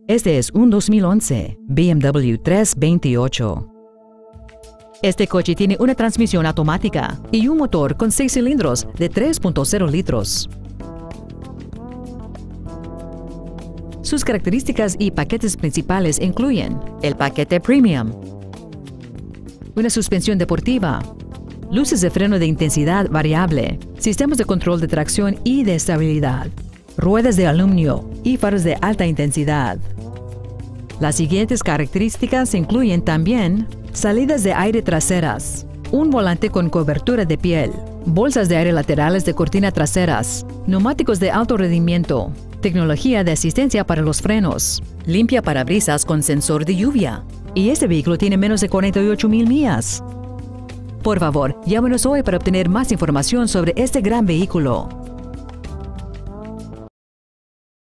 Este es un 2011 BMW 328. Este coche tiene una transmisión automática y un motor con 6 cilindros de 3.0 litros. Sus características y paquetes principales incluyen el paquete Premium, una suspensión deportiva, luces de freno de intensidad variable, sistemas de control de tracción y de estabilidad, ruedas de aluminio y faros de alta intensidad. Las siguientes características incluyen también salidas de aire traseras, un volante con cobertura de piel, bolsas de aire laterales de cortina traseras, neumáticos de alto rendimiento, tecnología de asistencia para los frenos, limpia parabrisas con sensor de lluvia. Y este vehículo tiene menos de 48,000 millas. Por favor, llámenos hoy para obtener más información sobre este gran vehículo.